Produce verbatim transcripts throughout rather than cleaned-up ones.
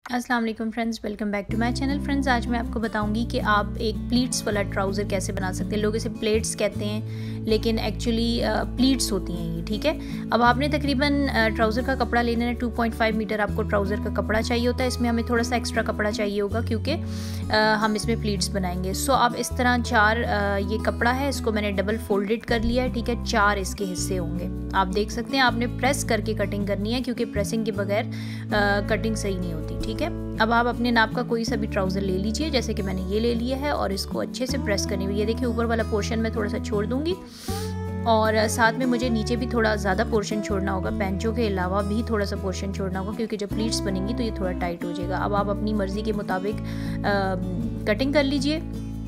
अस्सलाम वालेकुम friends, welcome back to my channel. Friends, आज मैं आपको बताऊंगी कि आप एक प्लीट्स वाला ट्राउज़र कैसे बना सकते हैं। लोग इसे प्लेट्स कहते हैं लेकिन एक्चुअली प्लीट्स होती हैं ये, ठीक है। अब आपने तकरीबन ट्राउज़र का कपड़ा लेना है। टू पॉइंट फाइव मीटर आपको ट्राउज़र का कपड़ा चाहिए होता है। इसमें हमें थोड़ा सा एक्स्ट्रा कपड़ा चाहिए होगा क्योंकि हम इसमें प्लीट्स बनाएंगे। सो अब इस तरह चार आ, ये कपड़ा है, इसको मैंने डबल फोल्डेड कर लिया है, ठीक है। चार इसके हिस्से होंगे, आप देख सकते हैं। आपने प्रेस करके कटिंग करनी है क्योंकि प्रेसिंग के बगैर कटिंग सही नहीं होती, ठीक है। अब आप अपने नाप का कोई सा भी ट्राउज़र ले लीजिए, जैसे कि मैंने ये ले लिया है, और इसको अच्छे से प्रेस करनी हुई। ये देखिए, ऊपर वाला पोर्शन मैं थोड़ा सा छोड़ दूंगी और साथ में मुझे नीचे भी थोड़ा ज़्यादा पोर्शन छोड़ना होगा। पेंचों के अलावा भी थोड़ा सा पोर्शन छोड़ना होगा क्योंकि जब प्लीट्स बनेंगी तो ये थोड़ा टाइट हो जाएगा। अब आप अपनी मर्ज़ी के मुताबिक कटिंग कर लीजिए।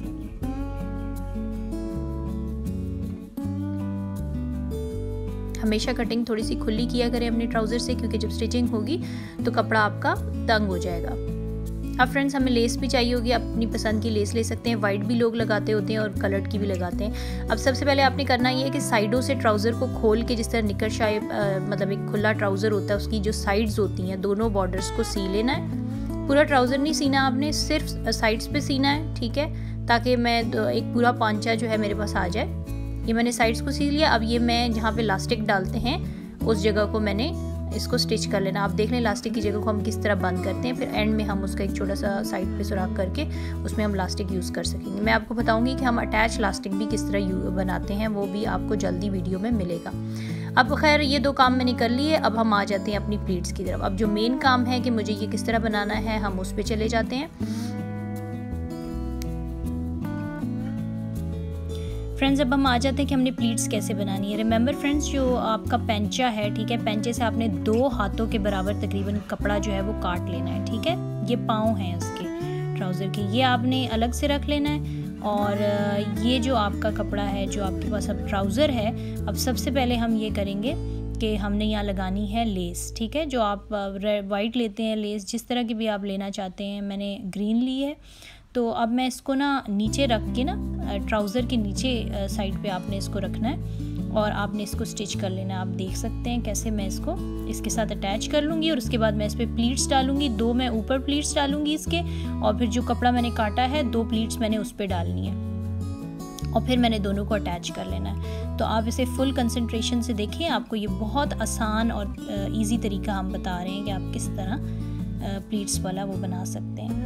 हमेशा कटिंग थोड़ी सी खुली किया करें अपने ट्राउज़र से, क्योंकि जब स्टिचिंग होगी तो कपड़ा आपका तंग हो जाएगा। अब फ्रेंड्स, हमें लेस भी चाहिए होगी। आप अपनी पसंद की लेस ले सकते हैं। वाइट भी लोग लगाते होते हैं और कलर्ड की भी लगाते हैं। अब सबसे पहले आपने करना ये है कि साइडों से ट्राउज़र को खोल के, जिस तरह निकर शायद मतलब एक खुला ट्राउज़र होता है, उसकी जो साइड्स होती हैं दोनों बॉर्डर्स को सी लेना है। पूरा ट्राउज़र नहीं सीना आपने, सिर्फ साइड्स पे सीना है, ठीक है, ताकि मैं एक पूरा पांचा जो है मेरे पास आ जाए। ये मैंने साइड्स को सी लिया। अब ये मैं जहाँ पे इलास्टिक डालते हैं उस जगह को मैंने इसको स्टिच कर लेना। आप देख लें इलास्टिक की जगह को हम किस तरह बंद करते हैं, फिर एंड में हम उसका एक छोटा सा साइड पे सुराख करके उसमें हम इलास्टिक यूज़ कर सकेंगे। मैं आपको बताऊंगी कि हम अटैच इलास्टिक भी किस तरह बनाते हैं, वो भी आपको जल्दी वीडियो में मिलेगा। अब खैर, ये दो काम मैंने कर लिए। अब हम आ जाते हैं अपनी प्लीट्स की तरफ। अब जो मेन काम है कि मुझे ये किस तरह बनाना है, हम उस पर चले जाते हैं। फ्रेंड्स, अब हम आ जाते हैं कि हमने प्लीट्स कैसे बनानी है। रिमेंबर फ्रेंड्स, जो आपका पेंचा है, ठीक है, पेंचे से आपने दो हाथों के बराबर तकरीबन कपड़ा जो है वो काट लेना है, ठीक है। ये पाँव हैं उसके ट्राउज़र के, ये आपने अलग से रख लेना है। और ये जो आपका कपड़ा है, जो आपके पास अब ट्राउज़र है, अब सबसे पहले हम ये करेंगे कि हमने यहाँ लगानी है लेस, ठीक है। जो आप वाइट लेते हैं लेस, जिस तरह की भी आप लेना चाहते हैं, मैंने ग्रीन ली है। तो अब मैं इसको ना नीचे रख के ना, ट्राउज़र के नीचे साइड पे आपने इसको रखना है और आपने इसको स्टिच कर लेना है। आप देख सकते हैं कैसे मैं इसको इसके साथ अटैच कर लूँगी और उसके बाद मैं इस पर प्लीट्स डालूँगी। दो मैं ऊपर प्लीट्स डालूँगी इसके, और फिर जो कपड़ा मैंने काटा है दो प्लीट्स मैंने उस पर डालनी है और फिर मैंने दोनों को अटैच कर लेना है। तो आप इसे फुल कंसंट्रेशन से देखिए, आपको ये बहुत आसान और ईजी तरीका हम बता रहे हैं कि आप किस तरह प्लीट्स वाला वो बना सकते हैं।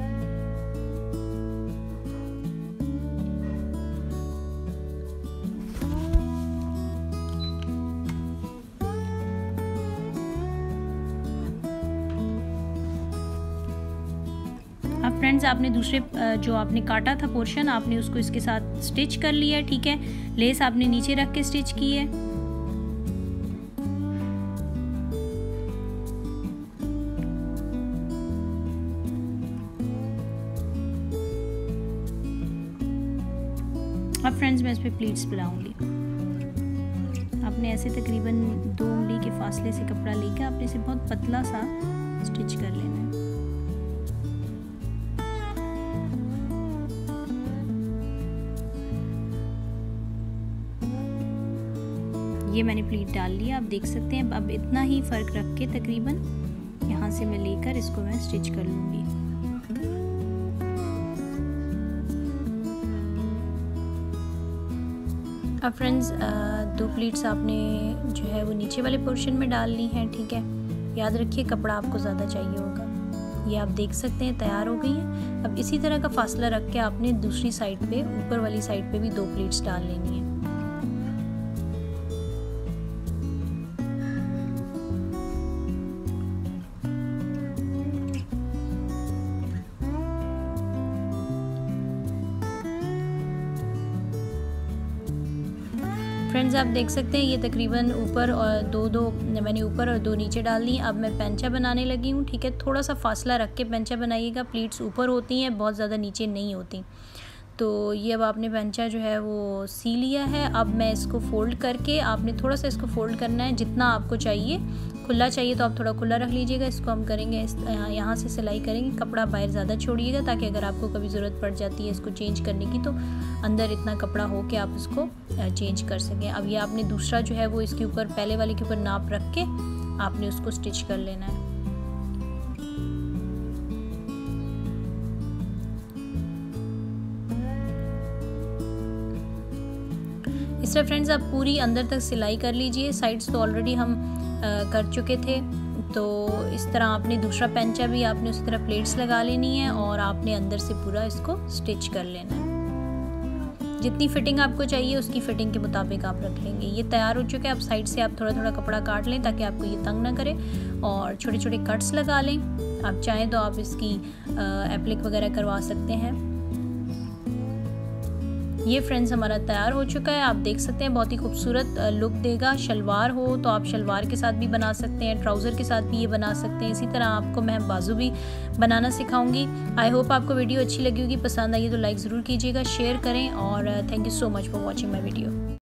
अब फ्रेंड्स, आपने दूसरे जो आपने काटा था पोर्शन, आपने उसको इसके साथ स्टिच कर लिया, ठीक है। लेस आपने नीचे रख के स्टिच की है। अब फ्रेंड्स, मैं इस पर प्लीट्स बनाऊंगी। आपने ऐसे तकरीबन दो उंगली के फासले से कपड़ा लेकर आपने इसे बहुत पतला सा स्टिच कर लेना है। ये मैंने प्लीट डाल लिया, आप देख सकते हैं। अब इतना ही फ़र्क रख के तकरीबन यहाँ से मैं लेकर इसको मैं स्टिच कर लूँगी। अब फ्रेंड्स, दो प्लीट्स आपने जो है वो नीचे वाले पोर्शन में डाल ली हैं, ठीक है। याद रखिए कपड़ा आपको ज़्यादा चाहिए होगा। ये आप देख सकते हैं तैयार हो गई है। अब इसी तरह का फासला रख के आपने दूसरी साइड पे, ऊपर वाली साइड पे भी दो प्लीट्स डाल लेनी है। फ्रेंड्स, आप देख सकते हैं ये तकरीबन ऊपर और दो दो मैंने ऊपर और दो नीचे डाल दी। अब मैं पेंचा बनाने लगी हूँ, ठीक है। थोड़ा सा फासला रख के पेंचा बनाइएगा। प्लीट्स ऊपर होती हैं, बहुत ज़्यादा नीचे नहीं होती। तो ये अब आपने पेंचा जो है वो सी लिया है। अब मैं इसको फोल्ड करके, आपने थोड़ा सा इसको फोल्ड करना है जितना आपको चाहिए। खुला चाहिए तो आप थोड़ा खुला रख लीजिएगा। इसको हम करेंगे इस यहाँ से सिलाई करेंगे। कपड़ा बाहर ज़्यादा छोड़िएगा ताकि अगर आपको कभी ज़रूरत पड़ जाती है इसको चेंज करने की तो अंदर इतना कपड़ा हो के आप इसको चेंज कर सकें। अब ये आपने दूसरा जो है वो इसके ऊपर, पहले वाले के ऊपर नाप रख के आपने उसको स्टिच कर लेना है। इस तरह फ्रेंड्स आप पूरी अंदर तक सिलाई कर लीजिए। साइड्स तो ऑलरेडी हम आ, कर चुके थे। तो इस तरह आपने दूसरा पेंचा भी आपने उसी तरह प्लेट्स लगा लेनी है और आपने अंदर से पूरा इसको स्टिच कर लेना है। जितनी फिटिंग आपको चाहिए उसकी फिटिंग के मुताबिक आप रख लेंगे। ये तैयार हो चुके हैं। अब साइड से आप थोड़ा थोड़ा कपड़ा काट लें ताकि आपको ये तंग ना करे और छोटे छोटे कट्स लगा लें। आप चाहें तो आप इसकी एप्लिक वगैरह करवा सकते हैं। ये फ्रेंड्स हमारा तैयार हो चुका है। आप देख सकते हैं बहुत ही खूबसूरत लुक देगा। शलवार हो तो आप शलवार के साथ भी बना सकते हैं, ट्राउज़र के साथ भी ये बना सकते हैं। इसी तरह आपको मैं बाजू भी बनाना सिखाऊंगी। आई होप आपको वीडियो अच्छी लगी होगी, पसंद आई तो लाइक ज़रूर कीजिएगा, शेयर करें और thank you so much for watching my video.